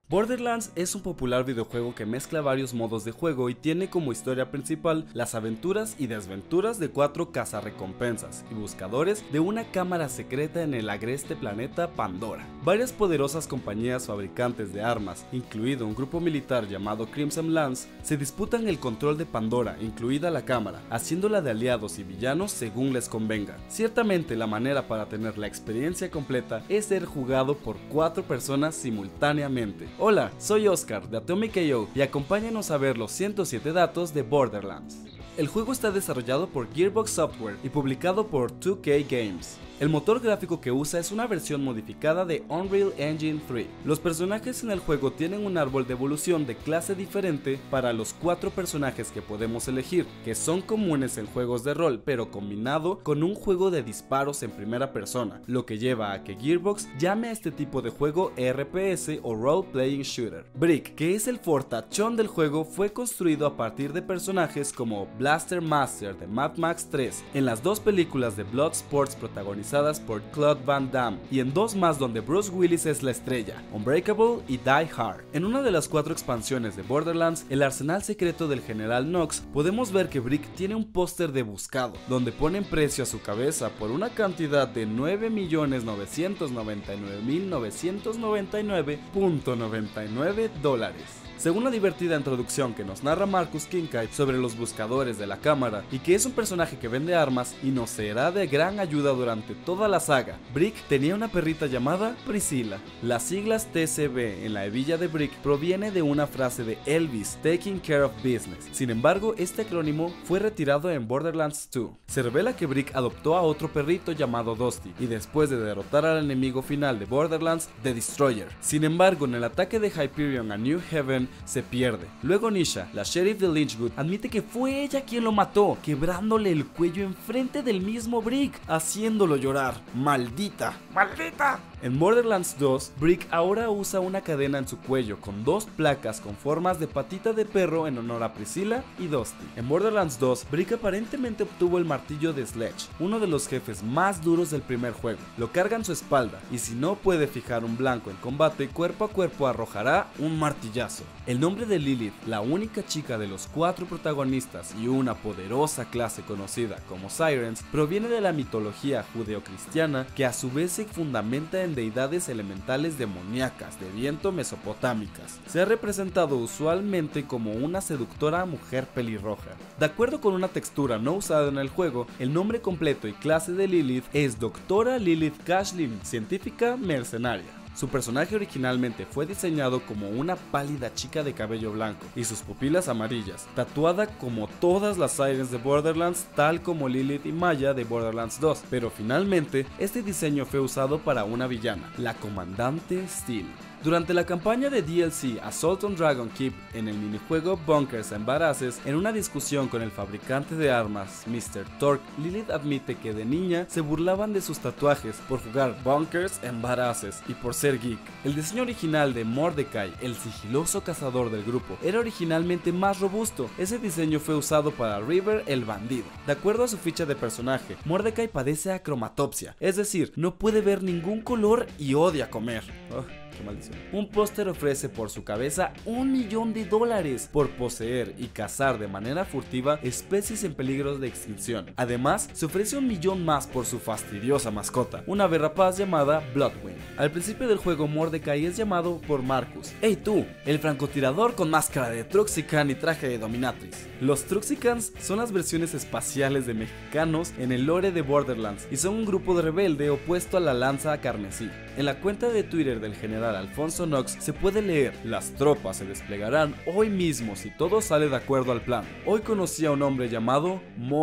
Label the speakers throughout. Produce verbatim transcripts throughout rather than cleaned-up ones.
Speaker 1: Borderlands es un popular videojuego que mezcla varios modos de juego y tiene como historia principal las aventuras y desventuras de cuatro cazarrecompensas y buscadores de una cámara secreta en el agreste planeta Pandora. Varias poderosas compañías fabricantes de armas, incluido un grupo militar llamado Crimson Lance, se disputan el control de Pandora, incluida la cámara, haciéndola de aliados y villanos según les convenga. Ciertamente la manera para tener la experiencia completa es ser jugado por cuatro personas simultáneamente. Hola, soy Oscar de Atomic A O y acompáñanos a ver los ciento siete datos de Borderlands. El juego está desarrollado por Gearbox Software y publicado por dos K Games. El motor gráfico que usa es una versión modificada de Unreal Engine tres. Los personajes en el juego tienen un árbol de evolución de clase diferente para los cuatro personajes que podemos elegir, que son comunes en juegos de rol, pero combinado con un juego de disparos en primera persona, lo que lleva a que Gearbox llame a este tipo de juego R P S o Role Playing Shooter. Brick, que es el fortachón del juego, fue construido a partir de personajes como Blaster Master de Mad Max tres, en las dos películas de Bloodsport protagonizadas por Claude Van Damme y en dos más donde Bruce Willis es la estrella, Unbreakable y Die Hard. En una de las cuatro expansiones de Borderlands, el arsenal secreto del General Knox, podemos ver que Brick tiene un póster de buscado, donde ponen precio a su cabeza por una cantidad de nueve millones novecientos noventa y nueve mil novecientos noventa y nueve punto noventa y nueve dólares. Según la divertida introducción que nos narra Marcus Kincaid sobre los buscadores de la cámara y que es un personaje que vende armas y nos será de gran ayuda durante toda la saga, Brick tenía una perrita llamada Priscilla. Las siglas T C B en la hebilla de Brick proviene de una frase de Elvis, Taking Care of Business. Sin embargo, este acrónimo fue retirado en Borderlands dos. Se revela que Brick adoptó a otro perrito llamado Dusty y después de derrotar al enemigo final de Borderlands, The Destroyer. Sin embargo, en el ataque de Hyperion a New Haven se pierde. Luego Nisha, la sheriff de Lynchwood, admite que fue ella quien lo mató, quebrándole el cuello enfrente del mismo Brick, haciéndolo llorar. ¡Maldita! ¡Maldita! En Borderlands dos, Brick ahora usa una cadena en su cuello con dos placas con formas de patita de perro en honor a Priscilla y Dusty. En Borderlands dos, Brick aparentemente obtuvo el martillo de Sledge, uno de los jefes más duros del primer juego. Lo carga en su espalda y si no puede fijar un blanco en combate, cuerpo a cuerpo arrojará un martillazo. El nombre de Lilith, la única chica de los cuatro protagonistas y una poderosa clase conocida como Sirens, proviene de la mitología judeocristiana que a su vez se fundamenta en deidades elementales demoníacas de viento mesopotámicas. Se ha representado usualmente como una seductora mujer pelirroja. De acuerdo con una textura no usada en el juego, el nombre completo y clase de Lilith es Doctora Lilith Cashlin, científica mercenaria. Su personaje originalmente fue diseñado como una pálida chica de cabello blanco y sus pupilas amarillas, tatuada como todas las Sirens de Borderlands, tal como Lilith y Maya de Borderlands dos, pero finalmente este diseño fue usado para una villana, la Comandante Steel. Durante la campaña de D L C Assault on Dragon Keep en el minijuego Bunkers and Badasses, en una discusión con el fabricante de armas mister Torque, Lilith admite que de niña se burlaban de sus tatuajes por jugar Bunkers and Badasses y por ser geek. El diseño original de Mordecai, el sigiloso cazador del grupo, era originalmente más robusto. Ese diseño fue usado para River el bandido. De acuerdo a su ficha de personaje, Mordecai padece acromatopsia, es decir, no puede ver ningún color y odia comer. Oh. Maldición. Un póster ofrece por su cabeza un millón de dólares por poseer y cazar de manera furtiva especies en peligro de extinción. Además, se ofrece un millón más por su fastidiosa mascota, una ave rapaz llamada Bloodwing. Al principio del juego, Mordecai es llamado por Marcus. ¡Hey tú! El francotirador con máscara de Truxican y traje de dominatrix. Los Truxicans son las versiones espaciales de mexicanos en el lore de Borderlands y son un grupo de rebelde opuesto a la lanza carmesí. En la cuenta de Twitter del general Alfonso Knox se puede leer: las tropas se desplegarán hoy mismo si todo sale de acuerdo al plan. Hoy conocí a un hombre llamado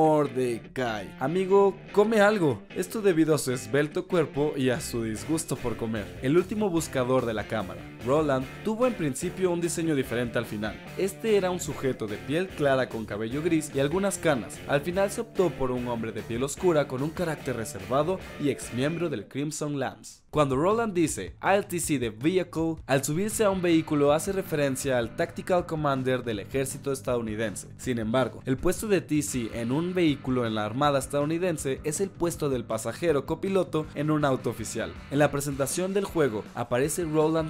Speaker 1: Mordecai. Amigo, come algo. Esto debido a su esbelto cuerpo y a su disgusto por comer. El último buscador de la cámara, Roland, tuvo en principio un diseño diferente al final. Este era un sujeto de piel clara con cabello gris y algunas canas. Al final se optó por un hombre de piel oscura con un carácter reservado y ex miembro del Crimson Lance. Cuando Roland dice I'll T C the vehicle, al subirse a un vehículo hace referencia al Tactical Commander del ejército estadounidense. Sin embargo, el puesto de T C en un vehículo en la armada estadounidense es el puesto del pasajero copiloto en un auto oficial. En la presentación del juego aparece Roland de niño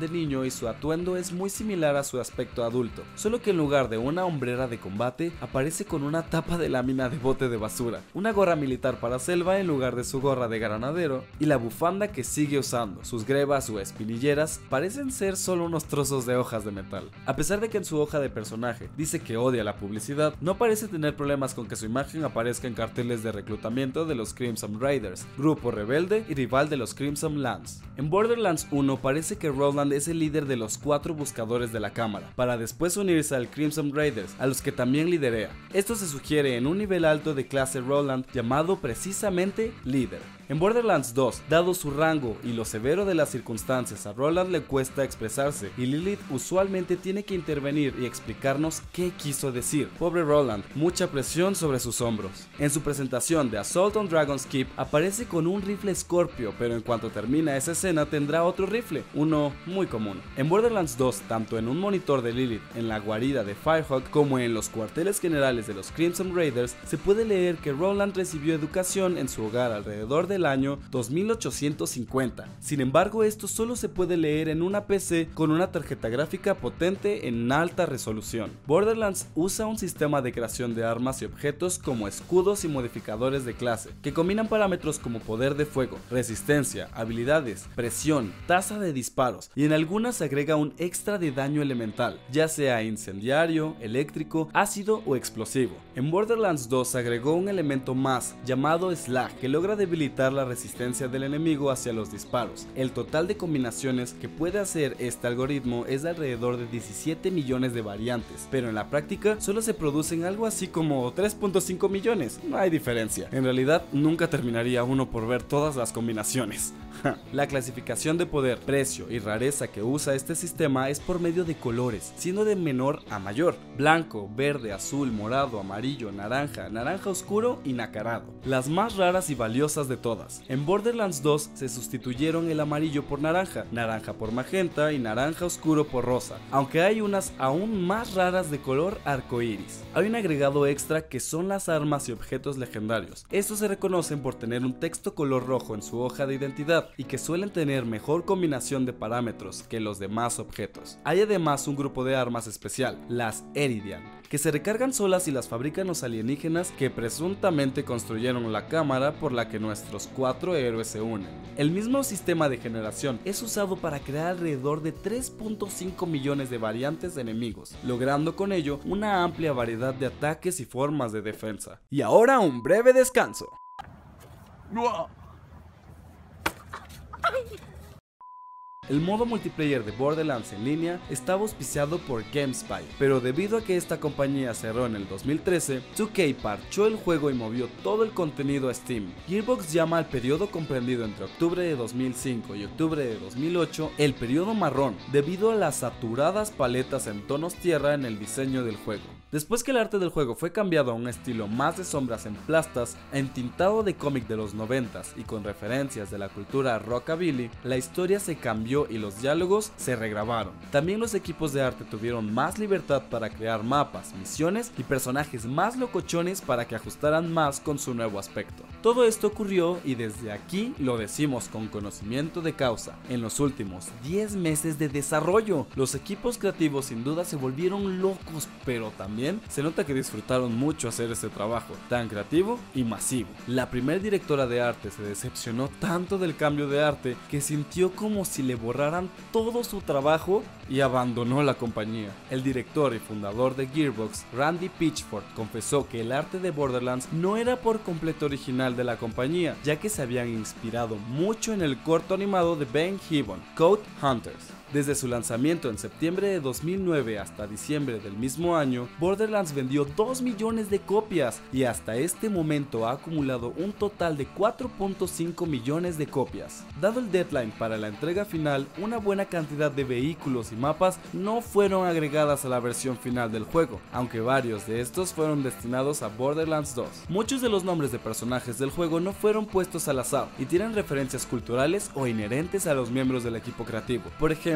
Speaker 1: y su atuendo es muy similar a su aspecto adulto, solo que en lugar de una hombrera de combate, aparece con una tapa de lámina de bote de basura, una gorra militar para selva en lugar de su gorra de granadero, y la bufanda que sigue usando. Sus grebas o espinilleras parecen ser solo unos trozos de hojas de metal. A pesar de que en su hoja de personaje dice que odia la publicidad, no parece tener problemas con que su imagen aparezca en carteles de reclutamiento de los Crimson Raiders, grupo rebelde y rival de los Crimson Lands. En Borderlands uno parece que Roland es el líder de los cuatro buscadores de la cámara, para después unirse al Crimson Raiders, a los que también liderea. Esto se sugiere en un nivel alto de clase Roland llamado precisamente líder. En Borderlands dos, dado su rango y lo severo de las circunstancias, a Roland le cuesta expresarse y Lilith usualmente tiene que intervenir y explicarnos qué quiso decir. Pobre Roland, mucha presión sobre sus hombros. En su presentación de Assault on Dragon's Keep aparece con un rifle Scorpio, pero en cuanto termina esa escena tendrá otro rifle, uno muy común. En Borderlands dos, tanto en un monitor de Lilith en la guarida de Firehawk como en los cuarteles generales de los Crimson Raiders, se puede leer que Roland recibió educación en su hogar alrededor de el año dos mil ochocientos cincuenta. Sin embargo, esto solo se puede leer en una P C con una tarjeta gráfica potente en alta resolución. Borderlands usa un sistema de creación de armas y objetos como escudos y modificadores de clase, que combinan parámetros como poder de fuego, resistencia, habilidades, presión, tasa de disparos, y en algunas se agrega un extra de daño elemental, ya sea incendiario, eléctrico, ácido o explosivo. En Borderlands dos se agregó un elemento más llamado Slag, que logra debilitar la resistencia del enemigo hacia los disparos. El total de combinaciones que puede hacer este algoritmo es de alrededor de diecisiete millones de variantes, pero en la práctica solo se producen algo así como tres punto cinco millones. No hay diferencia. En realidad nunca terminaría uno por ver todas las combinaciones. La clasificación de poder, precio y rareza que usa este sistema es por medio de colores, siendo de menor a mayor: blanco, verde, azul, morado, amarillo, naranja, naranja oscuro y nacarado. Las más raras y valiosas de todas. En Borderlands dos se sustituyeron el amarillo por naranja, naranja por magenta y naranja oscuro por rosa, aunque hay unas aún más raras de color arcoíris. Hay un agregado extra que son las armas y objetos legendarios. Estos se reconocen por tener un texto color rojo en su hoja de identidad y que suelen tener mejor combinación de parámetros que los demás objetos. Hay además un grupo de armas especial, las Eridian, que se recargan solas y las fabrican los alienígenas que presuntamente construyeron la cámara por la que nuestros cuatro héroes se unen. El mismo sistema de generación es usado para crear alrededor de tres punto cinco millones de variantes de enemigos, logrando con ello una amplia variedad de ataques y formas de defensa. Y ahora un breve descanso. El modo multiplayer de Borderlands en línea estaba auspiciado por GameSpy, pero debido a que esta compañía cerró en el dos mil trece, dos K parchó el juego y movió todo el contenido a Steam. Gearbox llama al periodo comprendido entre octubre de dos mil cinco y octubre de dos mil ocho el periodo marrón, debido a las saturadas paletas en tonos tierra en el diseño del juego. Después que el arte del juego fue cambiado a un estilo más de sombras en plastas, entintado de cómic de los noventas y con referencias de la cultura rockabilly, la historia se cambió y los diálogos se regrabaron. También los equipos de arte tuvieron más libertad para crear mapas, misiones y personajes más locochones para que ajustaran más con su nuevo aspecto. Todo esto ocurrió, y desde aquí lo decimos con conocimiento de causa, en los últimos diez meses de desarrollo. Los equipos creativos sin duda se volvieron locos, pero también se nota que disfrutaron mucho hacer este trabajo tan creativo y masivo. La primer directora de arte se decepcionó tanto del cambio de arte que sintió como si le borraran todo su trabajo y abandonó la compañía. El director y fundador de Gearbox, Randy Pitchford, confesó que el arte de Borderlands no era por completo original de la compañía, ya que se habían inspirado mucho en el corto animado de Ben Gibbon, Code Hunters. Desde su lanzamiento en septiembre de dos mil nueve hasta diciembre del mismo año, Borderlands vendió dos millones de copias y hasta este momento ha acumulado un total de cuatro punto cinco millones de copias. Dado el deadline para la entrega final, una buena cantidad de vehículos y mapas no fueron agregadas a la versión final del juego, aunque varios de estos fueron destinados a Borderlands dos. Muchos de los nombres de personajes del juego no fueron puestos al azar y tienen referencias culturales o inherentes a los miembros del equipo creativo. Por ejemplo,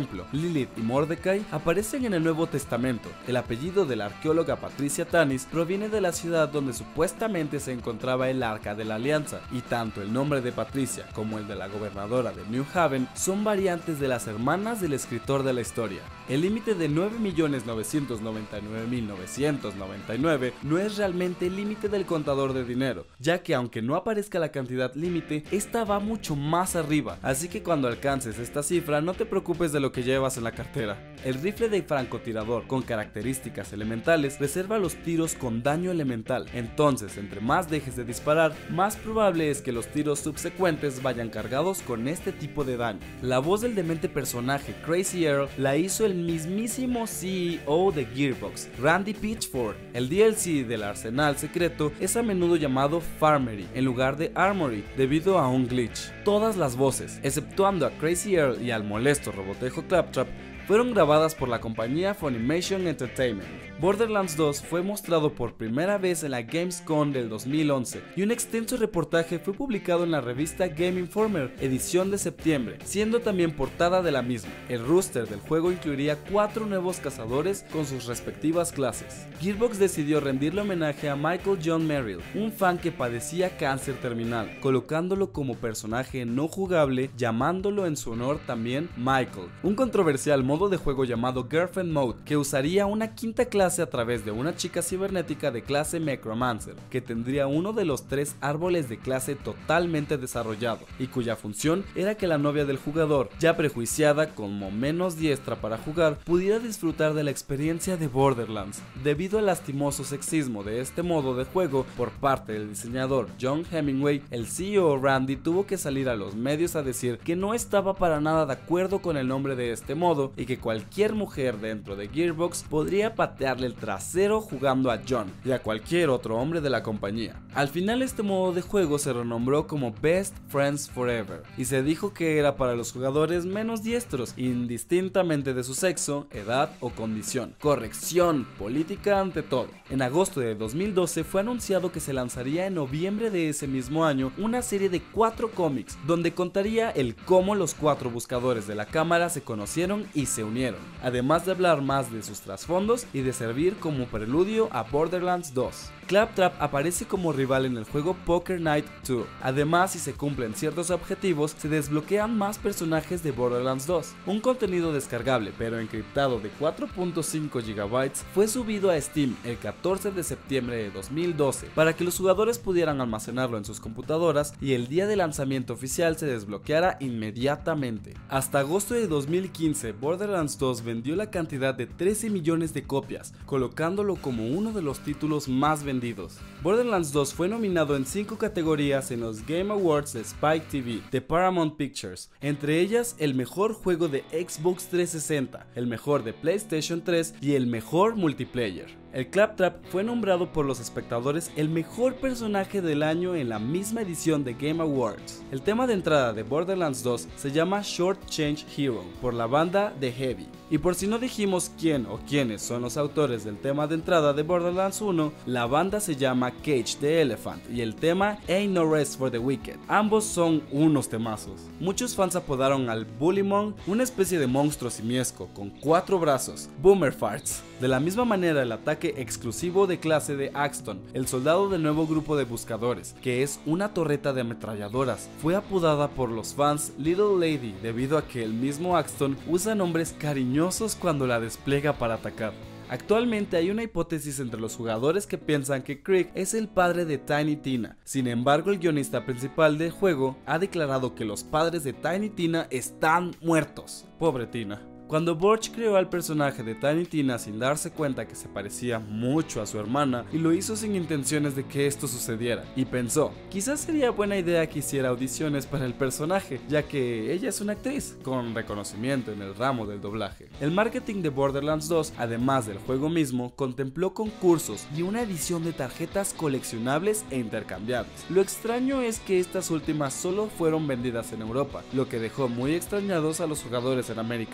Speaker 1: ejemplo, Lilith y Mordecai aparecen en el Nuevo Testamento. El apellido de la arqueóloga Patricia Tanis proviene de la ciudad donde supuestamente se encontraba el Arca de la Alianza, y tanto el nombre de Patricia como el de la gobernadora de New Haven son variantes de las hermanas del escritor de la historia. El límite de nueve millones novecientos noventa y nueve mil novecientos noventa y nueve no es realmente el límite del contador de dinero, ya que aunque no aparezca la cantidad límite, esta va mucho más arriba, así que cuando alcances esta cifra no te preocupes de lo que llevas en la cartera. El rifle de francotirador con características elementales reserva los tiros con daño elemental, entonces entre más dejes de disparar, más probable es que los tiros subsecuentes vayan cargados con este tipo de daño. La voz del demente personaje Crazy Earl la hizo el mismísimo C E O de Gearbox, Randy Pitchford. El D L C del arsenal secreto es a menudo llamado Farmery en lugar de Armory debido a un glitch. Todas las voces, exceptuando a Crazy Earl y al molesto robotejo Claptrap, fueron grabadas por la compañía Funimation Entertainment. Borderlands dos fue mostrado por primera vez en la Gamescom del dos mil once y un extenso reportaje fue publicado en la revista Game Informer, edición de septiembre, siendo también portada de la misma. El roster del juego incluiría cuatro nuevos cazadores con sus respectivas clases. Gearbox decidió rendirle homenaje a Michael John Merrill, un fan que padecía cáncer terminal, colocándolo como personaje no jugable, llamándolo en su honor también Michael, un controversial modo de juego llamado Girlfriend Mode que usaría una quinta clase a través de una chica cibernética de clase Necromancer, que tendría uno de los tres árboles de clase totalmente desarrollado, y cuya función era que la novia del jugador, ya prejuiciada como menos diestra para jugar, pudiera disfrutar de la experiencia de Borderlands. Debido al lastimoso sexismo de este modo de juego por parte del diseñador John Hemingway, el C E O Randy tuvo que salir a los medios a decir que no estaba para nada de acuerdo con el nombre de este modo y que cualquier mujer dentro de Gearbox podría patearle el trasero jugando a John y a cualquier otro hombre de la compañía. Al final este modo de juego se renombró como Best Friends Forever y se dijo que era para los jugadores menos diestros, indistintamente de su sexo, edad o condición. Corrección política ante todo. En agosto de dos mil doce fue anunciado que se lanzaría en noviembre de ese mismo año una serie de cuatro cómics donde contaría el cómo los cuatro buscadores de la cámara se conocieron y se unieron, además de hablar más de sus trasfondos y de servir como preludio a Borderlands dos. Claptrap aparece como rival en el juego Poker Night dos. Además, si se cumplen ciertos objetivos, se desbloquean más personajes de Borderlands dos. Un contenido descargable pero encriptado de cuatro punto cinco gigabytes fue subido a Steam el catorce de septiembre de dos mil doce para que los jugadores pudieran almacenarlo en sus computadoras y el día de lanzamiento oficial se desbloqueara inmediatamente. Hasta agosto de dos mil quince, Borderlands dos vendió la cantidad de trece millones de copias, colocándolo como uno de los títulos más vendidos. Borderlands dos fue nominado en cinco categorías en los Game Awards de Spike T V de Paramount Pictures, entre ellas el mejor juego de Xbox trescientos sesenta, el mejor de PlayStation tres y el mejor multiplayer. El Claptrap fue nombrado por los espectadores el mejor personaje del año en la misma edición de Game Awards. El tema de entrada de Borderlands dos se llama Short Change Hero por la banda The Heavy. Y por si no dijimos quién o quiénes son los autores del tema de entrada de Borderlands uno, la banda se llama Cage the Elephant y el tema Ain't No Rest for the Wicked. Ambos son unos temazos. Muchos fans apodaron al Bullymon, una especie de monstruo simiesco con cuatro brazos, Boomer Farts. De la misma manera, el ataque exclusivo de clase de Axton, el soldado del nuevo grupo de buscadores, que es una torreta de ametralladoras, fue apodada por los fans Little Lady debido a que el mismo Axton usa nombres cariñosos cuando la despliega para atacar. Actualmente hay una hipótesis entre los jugadores que piensan que Krieg es el padre de Tiny Tina. Sin embargo, el guionista principal del juego ha declarado que los padres de Tiny Tina están muertos. Pobre Tina. Cuando Borch creó al personaje de Tiny Tina sin darse cuenta que se parecía mucho a su hermana y lo hizo sin intenciones de que esto sucediera, y pensó, quizás sería buena idea que hiciera audiciones para el personaje, ya que ella es una actriz con reconocimiento en el ramo del doblaje. El marketing de Borderlands dos, además del juego mismo, contempló concursos y una edición de tarjetas coleccionables e intercambiables. Lo extraño es que estas últimas solo fueron vendidas en Europa, lo que dejó muy extrañados a los jugadores en América y Asia.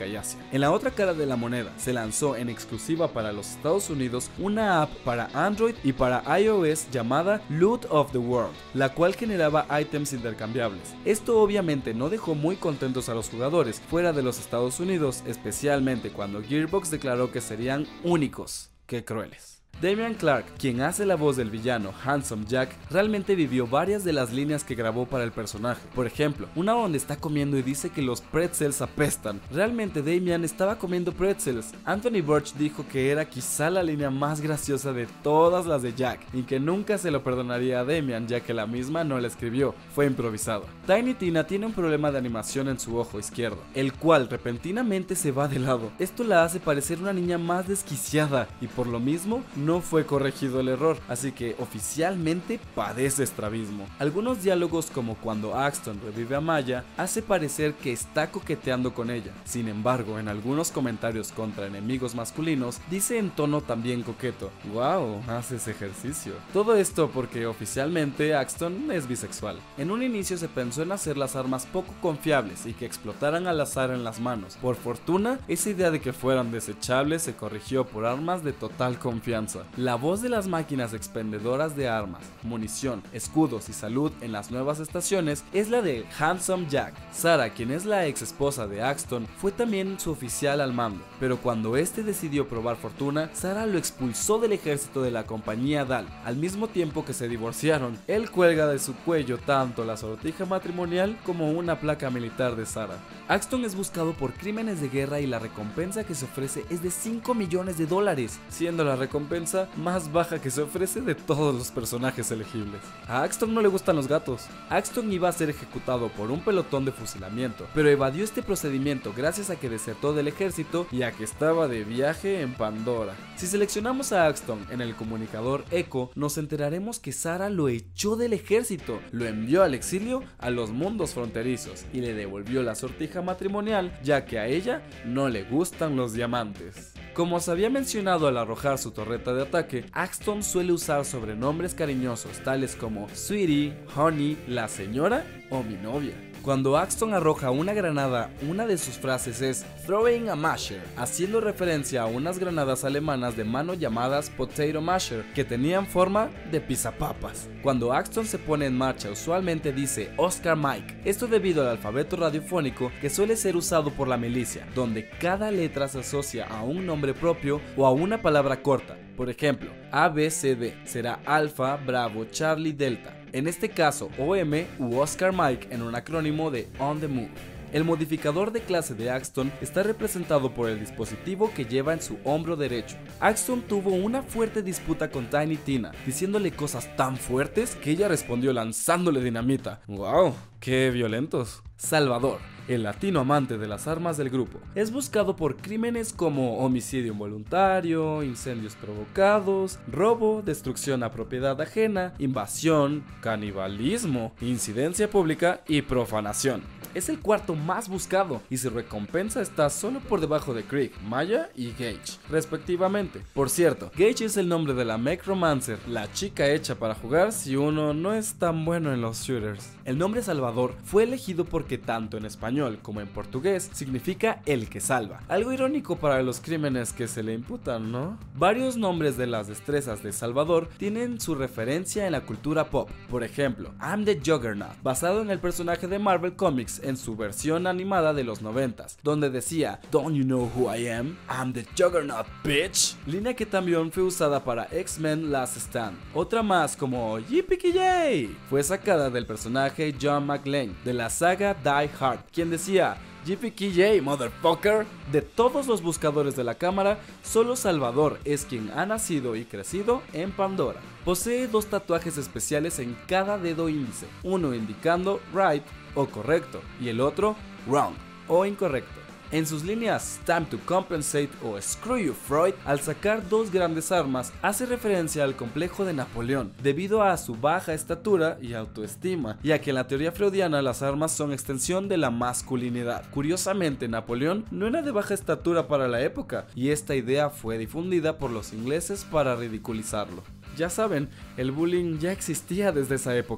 Speaker 1: En la otra cara de la moneda, se lanzó en exclusiva para los Estados Unidos una app para Android y para iOS llamada Loot of the World, la cual generaba ítems intercambiables. Esto obviamente no dejó muy contentos a los jugadores fuera de los Estados Unidos, especialmente cuando Gearbox declaró que serían únicos. ¡Qué crueles! Damian Clark, quien hace la voz del villano Handsome Jack, realmente vivió varias de las líneas que grabó para el personaje. Por ejemplo, una donde está comiendo y dice que los pretzels apestan. Realmente Damian estaba comiendo pretzels. Anthony Burch dijo que era quizá la línea más graciosa de todas las de Jack y que nunca se lo perdonaría a Damian, ya que la misma no la escribió, fue improvisado. Tiny Tina tiene un problema de animación en su ojo izquierdo, el cual repentinamente se va de lado. Esto la hace parecer una niña más desquiciada y por lo mismo no fue corregido el error, así que oficialmente padece estrabismo. Algunos diálogos, como cuando Axton revive a Maya, hace parecer que está coqueteando con ella. Sin embargo, en algunos comentarios contra enemigos masculinos, dice en tono también coqueto: "Wow, haces ejercicio". Todo esto porque oficialmente Axton es bisexual. En un inicio se pensó en hacer las armas poco confiables y que explotaran al azar en las manos. Por fortuna, esa idea de que fueran desechables se corrigió por armas de total confianza. La voz de las máquinas expendedoras de armas, munición, escudos y salud en las nuevas estaciones es la de Handsome Jack. Sarah, quien es la ex esposa de Axton, fue también su oficial al mando, pero cuando este decidió probar fortuna, Sarah lo expulsó del ejército de la compañía Dahl. Al mismo tiempo que se divorciaron, él cuelga de su cuello tanto la sortija matrimonial como una placa militar de Sarah. Axton es buscado por crímenes de guerra y la recompensa que se ofrece es de cinco millones de dólares, siendo la recompensa más baja que se ofrece de todos los personajes elegibles. A Axton no le gustan los gatos. Axton iba a ser ejecutado por un pelotón de fusilamiento, pero evadió este procedimiento gracias a que desertó del ejército y a que estaba de viaje en Pandora. Si seleccionamos a Axton en el comunicador Echo, nos enteraremos que Sarah lo echó del ejército, lo envió al exilio a los mundos fronterizos y le devolvió la sortija matrimonial, ya que a ella no le gustan los diamantes. Como se había mencionado al arrojar su torreta de ataque, Axton suele usar sobrenombres cariñosos tales como Sweetie, Honey, la señora o mi novia. Cuando Axton arroja una granada, una de sus frases es "throwing a masher", haciendo referencia a unas granadas alemanas de mano llamadas potato masher que tenían forma de pizapapas. Cuando Axton se pone en marcha, usualmente dice Oscar Mike, esto debido al alfabeto radiofónico que suele ser usado por la milicia, donde cada letra se asocia a un nombre propio o a una palabra corta. Por ejemplo, A B C D será Alfa, Bravo, Charlie, Delta. En este caso, O M u Oscar Mike en un acrónimo de On the Move. El modificador de clase de Axton está representado por el dispositivo que lleva en su hombro derecho. Axton tuvo una fuerte disputa con Tiny Tina, diciéndole cosas tan fuertes que ella respondió lanzándole dinamita. ¡Wow! ¡Qué violentos! Salvador, el latino amante de las armas del grupo, es buscado por crímenes como homicidio involuntario, incendios provocados, robo, destrucción a propiedad ajena, invasión, canibalismo, incidencia pública y profanación. Es el cuarto más buscado y su recompensa está solo por debajo de Krieg, Maya y Gage, respectivamente. Por cierto, Gage es el nombre de la Mech Romancer, la chica hecha para jugar si uno no es tan bueno en los shooters. El nombre Salvador fue elegido porque tanto en español como en portugués significa el que salva, algo irónico para los crímenes que se le imputan, ¿no? Varios nombres de las destrezas de Salvador tienen su referencia en la cultura pop. Por ejemplo, I'm the Juggernaut, basado en el personaje de Marvel Comics en su versión animada de los noventas, donde decía "Don't you know who I am? I'm the Juggernaut, bitch", línea que también fue usada para X-Men Last Stand. Otra más, como Yippee-ki-yay, fue sacada del personaje John McClane de la saga Die Hard, quien decía "Yippee-ki-yay, motherfucker". De todos los buscadores de la cámara, solo Salvador es quien ha nacido y crecido en Pandora. Posee dos tatuajes especiales en cada dedo índice, uno indicando right o correcto y el otro wrong o incorrecto. En sus líneas Time to Compensate o Screw You Freud, al sacar dos grandes armas, hace referencia al complejo de Napoleón, debido a su baja estatura y autoestima, ya que en la teoría freudiana las armas son extensión de la masculinidad. Curiosamente, Napoleón no era de baja estatura para la época, y esta idea fue difundida por los ingleses para ridiculizarlo. Ya saben, el bullying ya existía desde esa época.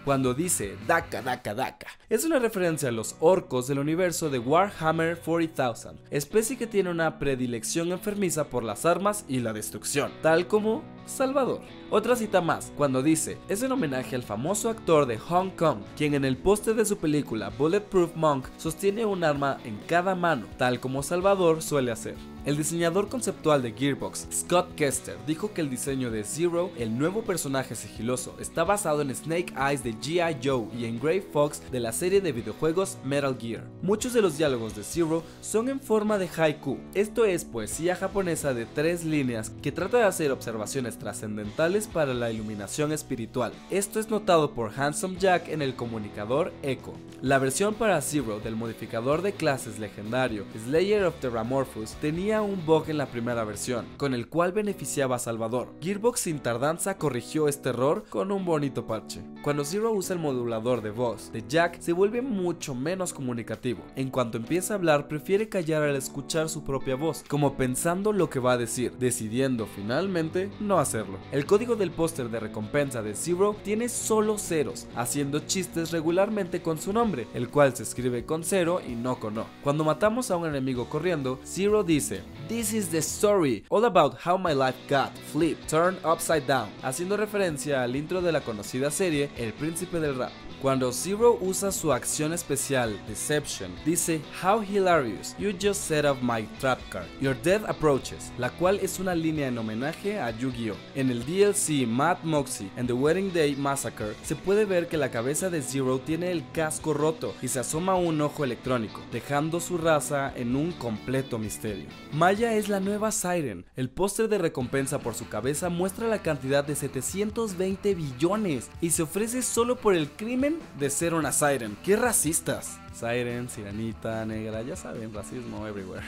Speaker 1: cuando dice Daka Daka Daka. Es una referencia a los orcos del universo de Warhammer cuarenta mil, especie que tiene una predilección enfermiza por las armas y la destrucción, tal como Salvador. Otra cita más, cuando dice, es en homenaje al famoso actor de Hong Kong, quien en el póster de su película Bulletproof Monk sostiene un arma en cada mano, tal como Salvador suele hacer. El diseñador conceptual de Gearbox, Scott Kester, dijo que el diseño de Zero, el nuevo personaje sigiloso, está basado en Snake Eyes de G I Joe y en Gray Fox de la serie de videojuegos Metal Gear. Muchos de los diálogos de Zero son en forma de haiku, esto es poesía japonesa de tres líneas que trata de hacer observaciones trascendentales para la iluminación espiritual. Esto es notado por Handsome Jack en el comunicador Echo. La versión para Zero del modificador de clases legendario Slayer of Terramorphous tenía un bug en la primera versión, con el cual beneficiaba a Salvador. Gearbox sin tardanza corrigió este error con un bonito parche. Cuando Zero usa el modulador de voz de Jack, se vuelve mucho menos comunicativo. En cuanto empieza a hablar, prefiere callar al escuchar su propia voz, como pensando lo que va a decir, decidiendo finalmente no hacerlo. El código del póster de recompensa de Zero tiene solo ceros, haciendo chistes regularmente con su nombre, el cual se escribe con cero y no con O. Cuando matamos a un enemigo corriendo, Zero dice, "This is the story, all about how my life got flipped, turned upside down", haciendo referencia al intro de la conocida serie El Príncipe del Rap. Cuando Zero usa su acción especial, Deception, dice "How hilarious, you just set up my trap card, your death approaches", la cual es una línea en homenaje a Yu-Gi-Oh! En el D L C Mad Moxie and the Wedding Day Massacre se puede ver que la cabeza de Zero tiene el casco roto y se asoma un ojo electrónico, dejando su raza en un completo misterio. Maya es la nueva Siren. El póster de recompensa por su cabeza muestra la cantidad de setecientos veinte billones y se ofrece solo por el crimen de ser una Siren. ¡Qué racistas! Siren, sirenita, negra, ya saben, racismo everywhere.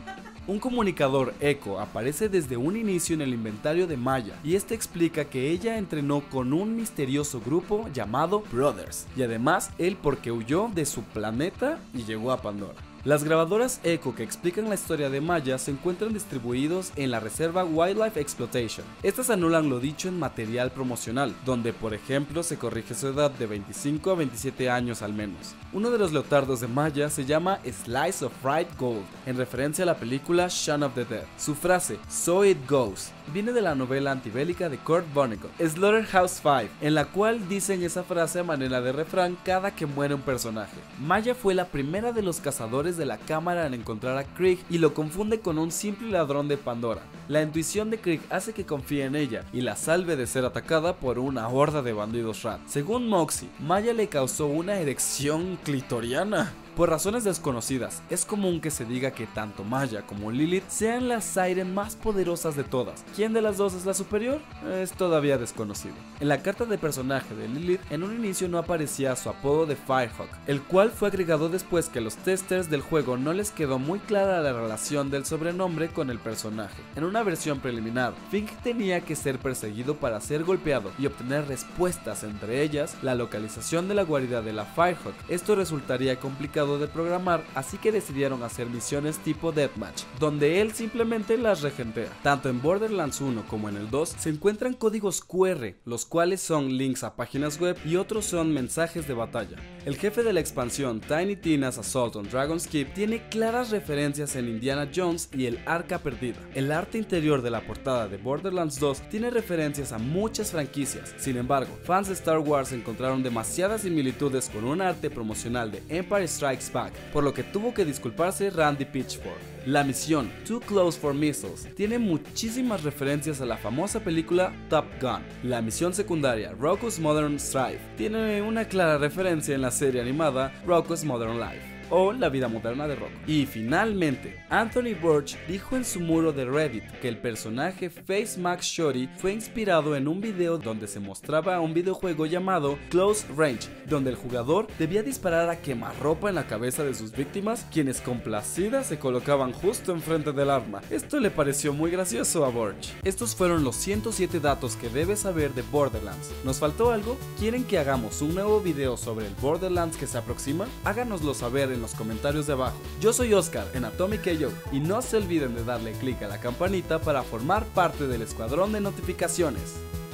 Speaker 1: Un comunicador Echo aparece desde un inicio en el inventario de Maya y este explica que ella entrenó con un misterioso grupo llamado Brothers y además él porque huyó de su planeta y llegó a Pandora. Las grabadoras Echo que explican la historia de Maya se encuentran distribuidos en la reserva Wildlife Exploitation. Estas anulan lo dicho en material promocional, donde por ejemplo se corrige su edad de veinticinco a veintisiete años al menos. Uno de los leotardos de Maya se llama Slice of Fried Gold, en referencia a la película Shaun of the Dead. Su frase, "So it goes", viene de la novela antibélica de Kurt Vonnegut, Slaughterhouse Five, en la cual dicen esa frase a manera de refrán cada que muere un personaje. Maya fue la primera de los cazadores de la cámara en encontrar a Krieg y lo confunde con un simple ladrón de Pandora. La intuición de Krieg hace que confíe en ella y la salve de ser atacada por una horda de bandidos rat. Según Moxie, Maya le causó una erección clitoriana. Por razones desconocidas, es común que se diga que tanto Maya como Lilith sean las Siren más poderosas de todas. ¿Quién de las dos es la superior? Es todavía desconocido. En la carta de personaje de Lilith, en un inicio no aparecía su apodo de Firehawk, el cual fue agregado después que los testers del juego no les quedó muy clara la relación del sobrenombre con el personaje. En una versión preliminar, Fink tenía que ser perseguido para ser golpeado y obtener respuestas, entre ellas la localización de la guarida de la Firehawk. Esto resultaría complicado de programar, así que decidieron hacer misiones tipo Deathmatch, donde él simplemente las regentea. Tanto en Borderlands uno como en el dos se encuentran códigos Q R, los cuales son links a páginas web y otros son mensajes de batalla. El jefe de la expansión Tiny Tina's Assault on Dragon's Keep tiene claras referencias en Indiana Jones y el Arca Perdida. El arte interior de la portada de Borderlands dos tiene referencias a muchas franquicias. Sin embargo, fans de Star Wars encontraron demasiadas similitudes con un arte promocional de Empire Strikes Back, por lo que tuvo que disculparse Randy Pitchford. La misión Too Close for Missiles tiene muchísimas referencias a la famosa película Top Gun. La misión secundaria Rocko's Modern Strife tiene una clara referencia en la serie animada Rocko's Modern Life, o La vida moderna de Rocko. Y finalmente, Anthony Burch dijo en su muro de Reddit que el personaje Face Max Shorty fue inspirado en un video donde se mostraba un videojuego llamado Close Range, donde el jugador debía disparar a quemarropa en la cabeza de sus víctimas, quienes complacidas se colocaban justo enfrente del arma. Esto le pareció muy gracioso a Burch. Estos fueron los ciento siete datos que debes saber de Borderlands. ¿Nos faltó algo? ¿Quieren que hagamos un nuevo video sobre el Borderlands que se aproxima? Háganoslo saber en los comentarios de abajo. Yo soy Oscar en Atomic K O y no se olviden de darle click a la campanita para formar parte del escuadrón de notificaciones.